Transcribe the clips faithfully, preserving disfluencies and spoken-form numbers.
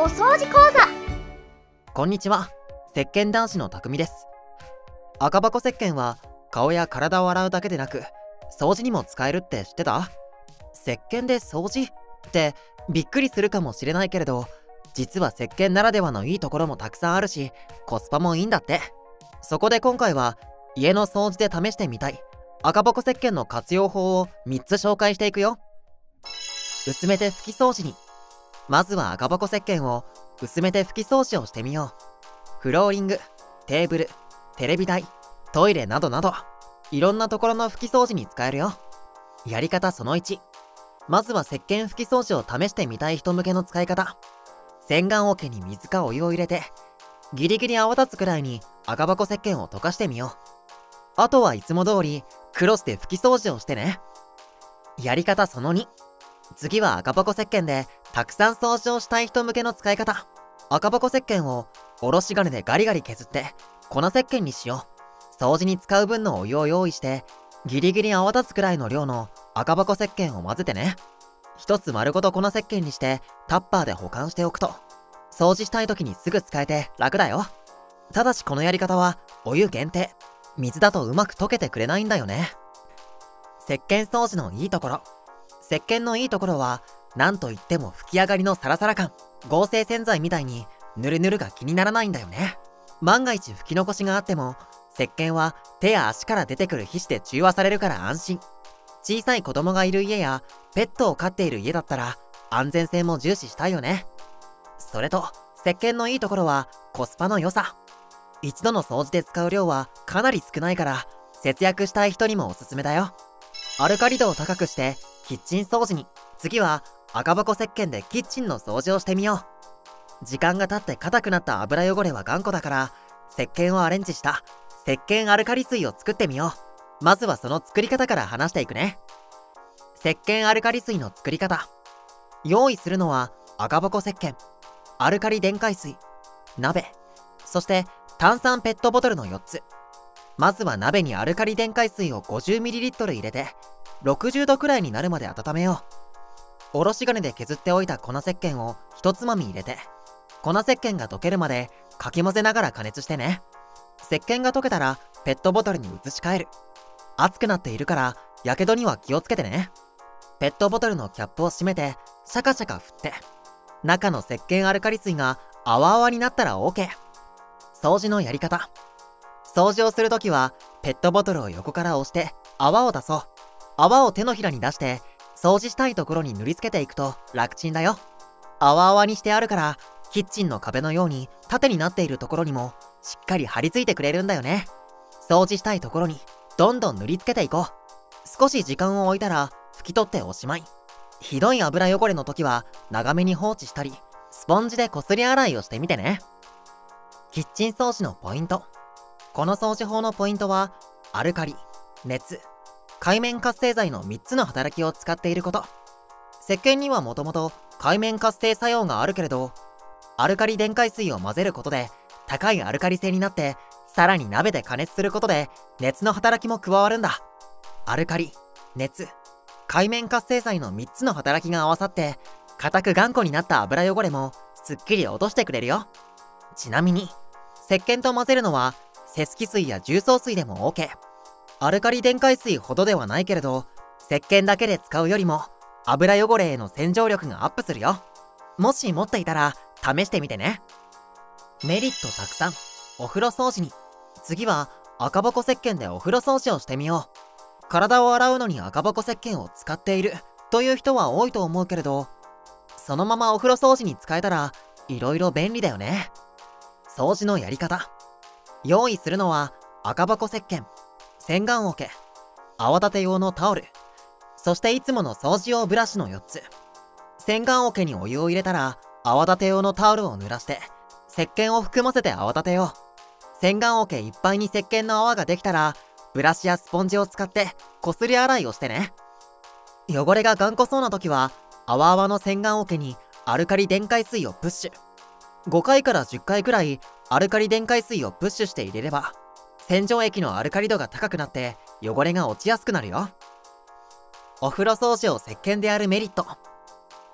お掃除講座。 こんにちは、石鹸男子のたくみです。赤箱石鹸は顔や体を洗うだけでなく掃除にも使えるって知ってた？石鹸で掃除ってびっくりするかもしれないけれど、実は石鹸ならではのいいところもたくさんあるし、コスパもいいんだって。そこで今回は家の掃除で試してみたい赤箱石鹸の活用法をみっつ紹介していくよ。薄めて拭き掃除に。まずは赤箱石鹸を薄めて拭き掃除をしてみよう。フローリング、テーブル、テレビ台、トイレなどなど、いろんなところの拭き掃除に使えるよ。やり方そのいち。まずは石鹸拭き掃除を試してみたい人向けの使い方。洗顔桶に水かお湯を入れて、ギリギリ泡立つくらいに赤箱石鹸を溶かしてみよう。あとはいつも通りクロスで拭き掃除をしてね。やり方そのに。次は赤箱石鹸でたくさん掃除をしたい人向けの使い方。赤箱石鹸をおろし金でガリガリ削って粉石鹸にしよう。掃除に使う分のお湯を用意して、ギリギリ泡立つくらいの量の赤箱石鹸を混ぜてね。一つ丸ごと粉石鹸にしてタッパーで保管しておくと、掃除したい時にすぐ使えて楽だよ。ただしこのやり方はお湯限定。水だとうまく溶けてくれないんだよね。石鹸掃除のいいところ。石鹸のいいところはなんといっても拭き上がりのサラサラ感。合成洗剤みたいにヌルヌルが気にならないんだよね。万が一拭き残しがあっても石鹸は手や足から出てくる皮脂で中和されるから安心。小さい子供がいる家やペットを飼っている家だったら安全性も重視したいよね。それと石鹸のいいところはコスパの良さ。一度の掃除で使う量はかなり少ないから節約したい人にもおすすめだよ。アルカリ度を高くしてキッチン掃除に。次は赤箱石鹸でキッチンの掃除をしてみよう。時間が経って硬くなった油汚れは頑固だから、石鹸をアレンジした石鹸アルカリ水を作ってみよう。まずはその作り方から話していくね。石鹸アルカリ水の作り方。用意するのは赤箱石鹸、アルカリ電解水、鍋、そして炭酸ペットボトルのよっつ。まずは鍋にアルカリ電解水を ごじゅうミリリットル 入れてろくじゅうどくらいになるまで温めよう。おろし金で削っておいた粉石鹸をひとつまみ入れて、粉石鹸が溶けるまでかき混ぜながら加熱してね。石鹸が溶けたらペットボトルに移し替える。熱くなっているからやけどには気をつけてね。ペットボトルのキャップを閉めてシャカシャカ振って、中の石鹸アルカリ水が泡泡になったら OK。 掃除のやり方。掃除をするときはペットボトルを横から押して泡を出そう。泡を手のひらに出して掃除したいところに塗りつけていくと楽ちんだよ。泡泡にしてあるからキッチンの壁のように縦になっているところにもしっかり貼り付いてくれるんだよね。掃除したいところにどんどん塗りつけていこう。少し時間を置いたら拭き取っておしまい。ひどい油汚れの時は長めに放置したりスポンジでこすり洗いをしてみてね。キッチン掃除のポイント。この掃除法のポイントはアルカリ、熱、界面活性剤のみっつの働きを使っていること。石鹸にはもともと界面活性作用があるけれど、アルカリ電解水を混ぜることで高いアルカリ性になって、さらに鍋で加熱することで熱の働きも加わるんだ。アルカリ、熱、界面活性剤のみっつの働きが合わさって硬く頑固になった油汚れもすっきり落としてくれるよ。ちなみに石鹸と混ぜるのはセスキ水や重曹水でも OK。 アルカリ電解水ほどではないけれど、石鹸だけで使うよりも油汚れへの洗浄力がアップするよ。もし持っていたら試してみてね。メリットたくさん。お風呂掃除に。次は赤箱石鹸でお風呂掃除をしてみよう。体を洗うのに赤箱石鹸を使っているという人は多いと思うけれど、そのままお風呂掃除に使えたらいろいろ便利だよね。掃除のやり方。用意するのは赤箱石鹸、洗顔桶、泡立て用のタオル、そしていつもの掃除用ブラシのよっつ。洗顔桶にお湯を入れたら泡立て用のタオルを濡らして石鹸を含ませて泡立てよう。洗顔桶いっぱいに石鹸の泡ができたらブラシやスポンジを使ってこすり洗いをしてね。汚れが頑固そうな時は泡泡の洗顔桶にアルカリ電解水をプッシュ。ごかいからじゅっかいくらいアルカリ電解水をプッシュして入れれば洗浄液のアルカリ度が高くなって汚れが落ちやすくなるよ。お風呂掃除を石鹸でやるメリット。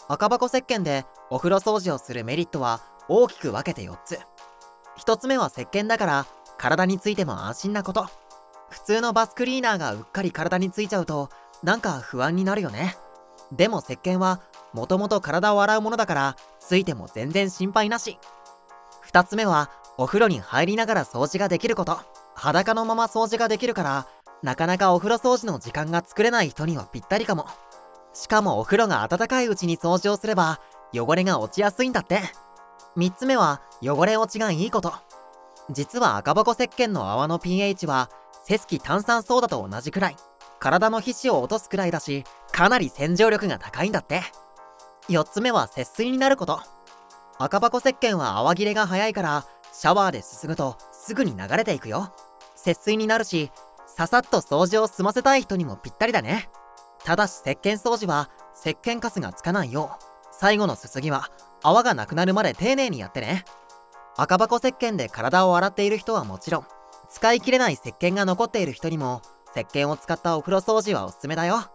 赤箱石鹸でお風呂掃除をするメリットは大きく分けてよっつ。ひとつめは石鹸だから体についても安心なこと。普通のバスクリーナーがうっかり体についちゃうとなんか不安になるよね。でも石鹸はもともと体を洗うものだからついても全然心配なし。ふたつめはお風呂に入りながら掃除ができること。裸のまま掃除ができるからなかなかお風呂掃除の時間が作れない人にはぴったりかも。しかもお風呂が温かいうちに掃除をすれば汚れが落ちやすいんだって。みっつめは汚れ落ちがいいこと。実は赤箱石鹸の泡の pH はセスキ炭酸ソーダと同じくらい、体の皮脂を落とすくらいだし、かなり洗浄力が高いんだって。よっつめは節水になること。赤箱石鹸は泡切れが早いからシャワーですすぐとすぐに流れていくよ。節水になるし、ささっと掃除を済ませたい人にもぴったりだね。ただし石鹸掃除は石鹸カスがつかないよう、最後のすすぎは泡がなくなるまで丁寧にやってね。赤箱石鹸で体を洗っている人はもちろん、使い切れない石鹸が残っている人にも石鹸を使ったお風呂掃除はおすすめだよ。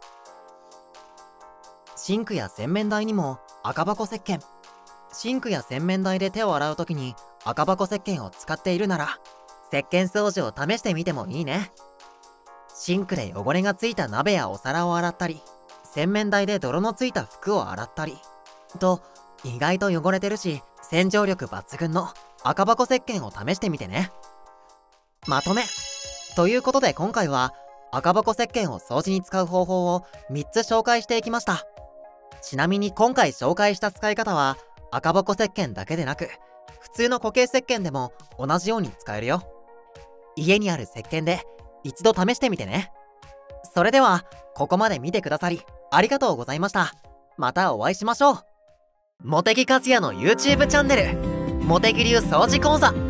シンクや洗面台にも赤箱石鹸。シンクや洗面台で手を洗うときに赤箱石鹸を使っているなら、石鹸掃除を試してみてもいいね。シンクで汚れがついた鍋やお皿を洗ったり、洗面台で泥のついた服を洗ったりと、意外と汚れてるし洗浄力抜群の赤箱石鹸を試してみてね。まとめということで今回は赤箱石鹸を掃除に使う方法をみっつ紹介していきました。ちなみに今回紹介した使い方は赤箱石鹸だけでなく、普通の固形石鹸でも同じように使えるよ。家にある石鹸で一度試してみてね。それではここまで見てくださりありがとうございました。またお会いしましょう。茂木和也の YouTube チャンネル、茂木流掃除講座。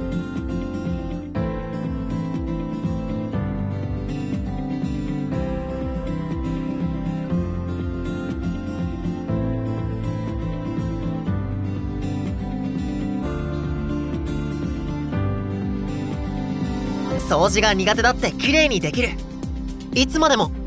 掃除が苦手だって綺麗にできる。いつまでも